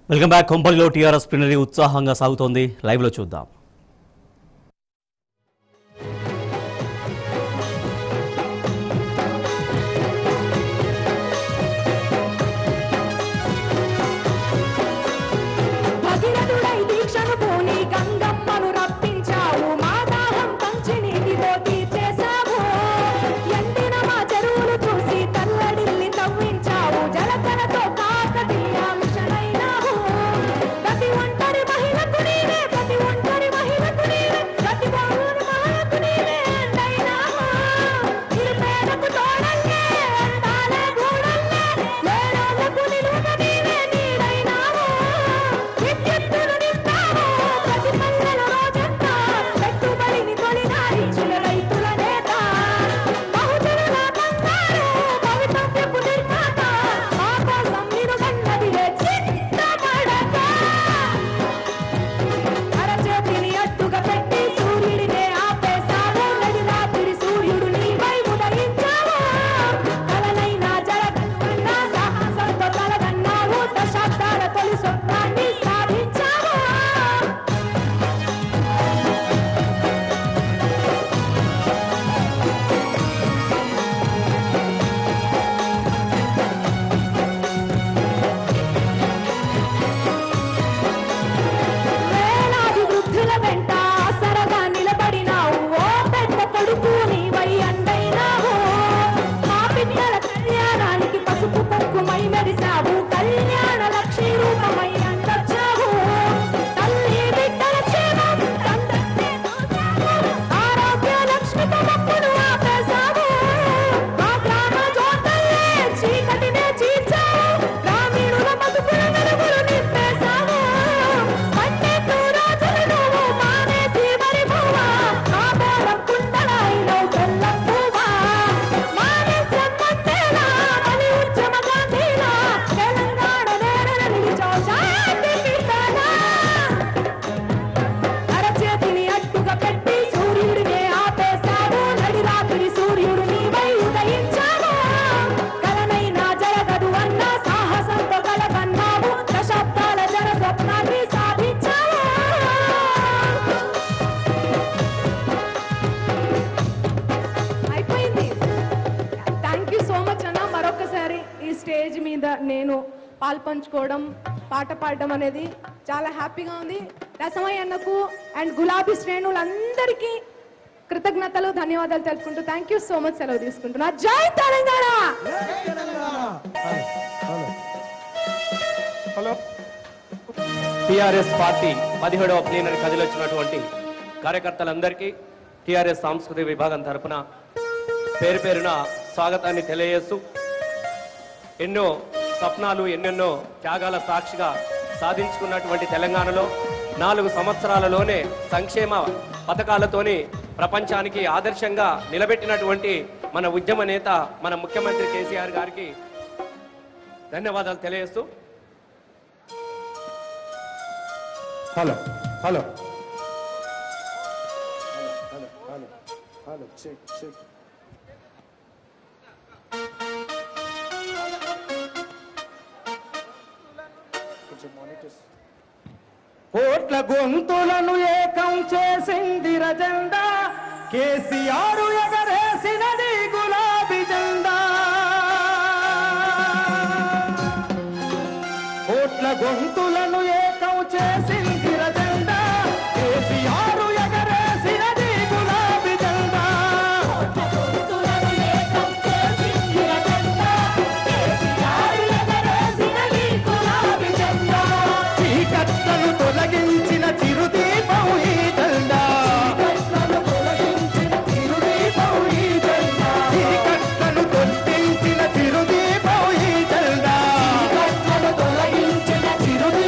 Welcome back. కొంపల్లిలో TRS plenary ఉత్సాహంగా సాగుతోంది. లైవ్ లో చూద్దాం. నేను పాల్పంచుకోవడం పాట పాడడం అనేది చాలా హ్యాపీగా ఉంది. రసమయ్య అన్నకు అండ్ గులాబీ శ్రేణులందరికీ కృతజ్ఞతలు ధన్యవాదాలు తెలుపుకుంటూ థ్యాంక్ యూ సో మచ్ సెలవు తీసుకుంటున్నా. జై తెలంగాణ. హలో టిఆర్ఎస్ పార్టీ 17వ ప్లీనరీ కదిలొచ్చినటువంటి కార్యకర్తలందరికీ టిఆర్ఎస్ సాంస్కృతిక విభాగం తరపున పేరు పేరున స్వాగతాన్ని తెలియజేస్తూ ఎన్నో స్వప్నాలు ఎన్నెన్నో త్యాగాల సాక్షిగా సాధించుకున్నటువంటి తెలంగాణలో 4 సంవత్సరాలలోనే సంక్షేమ పథకాలతోని ప్రపంచానికి ఆదర్శంగా నిలబెట్టినటువంటి మన ఉద్యమ నేత మన ముఖ్యమంత్రి కేసీఆర్ గారికి ధన్యవాదాలు తెలియజేస్తూ hello hello hello hello hello check check కోట్ల గొంతులను ఏకం చేసింది రజెండా, కేసీఆర్ ఎగరేసినది గులాబీ జెండా. కోట్ల గొంతులను ఏకం చేసింది రజెండా, కేసీఆర్ ఎగరేసినది గులాబీ జెండా. చీకట్లను తొలగించిన చిరుదీపం ఈ జెండా. చీకట్లను తొలగించిన చిరుదీపం ఈ జెండా.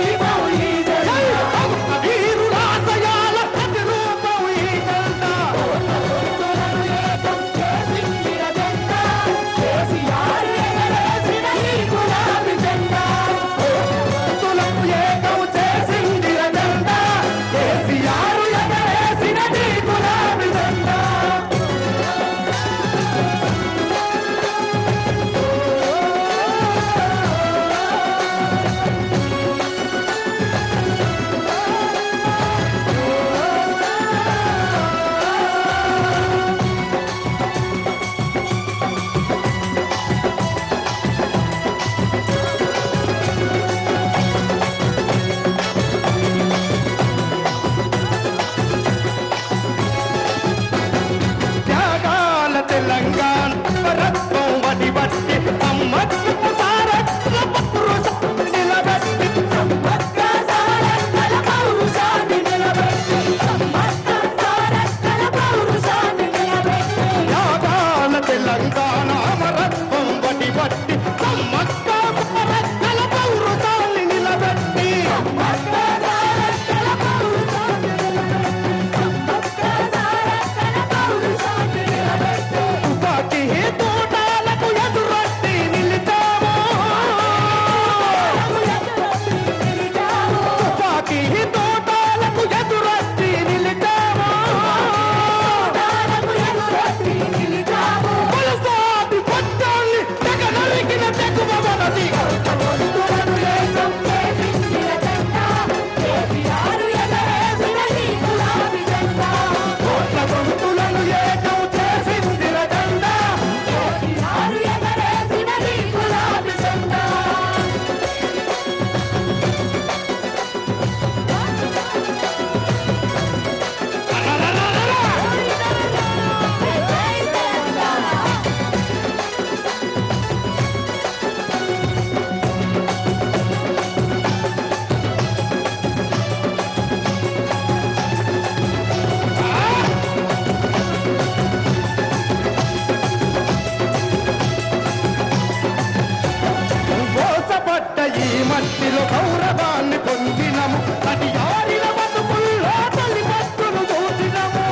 వృత్తిలో గౌరవాన్ని పొందినము తడియారిన బతుకుల్లో తల్లి పట్టును చూసినము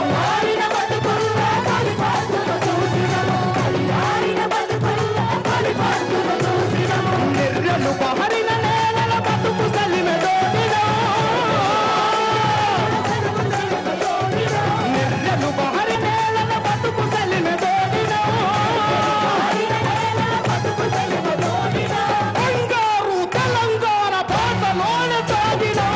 నిర్రలు బహరిన నేలల బతుకు నిర్రలు బహరి నేలల బతుకు బంగారు తెలంగాణ పాటలోన సాగినము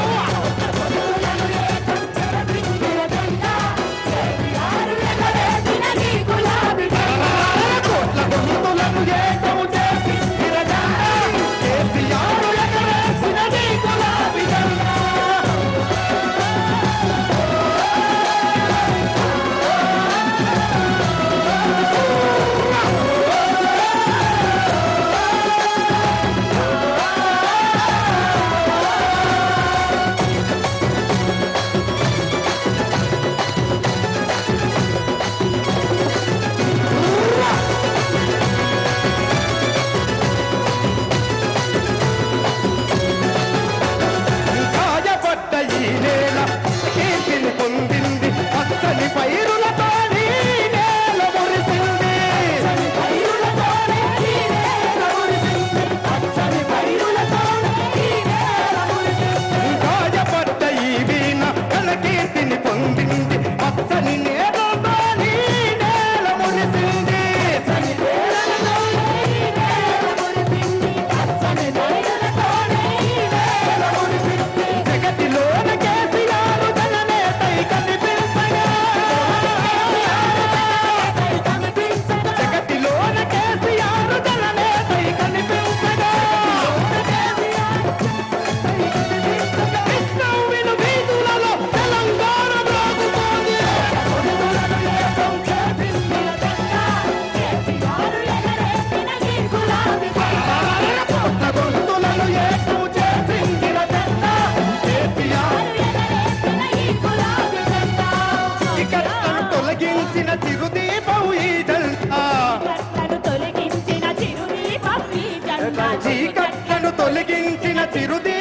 కోట్ల గొంతులను ఏకం చేసి విరజెండా కేసీఆర్ ఎగరేసిన నీ గులాబీ జెండా కాయపడ్డ ఈ నేల కీర్తిని పొందింది పచ్చని పైరులతో ఈ నేల మురిసింది కాయపడ్డ ఈ వీణ ఘన కీర్తిని పొందింది పచ్చని నేలతో ఈ నేల మురిసింది జగతిలోన కేసీఆర్ జననేతై కనిపించగా జగతిలోన కేసీఆర్ జననేతై కనిపించగా విష్ణువిను వీధులలో తెలంగాణ మ్రోగుతోంది కోట్ల గొంతులను ఏకం చేసింది రజెండా కేసీఆర్ చీకట్లను తొలగించిన చిరుదీపం ఈ జెండా చీకట్లను తొలగించిన చిరుదీపం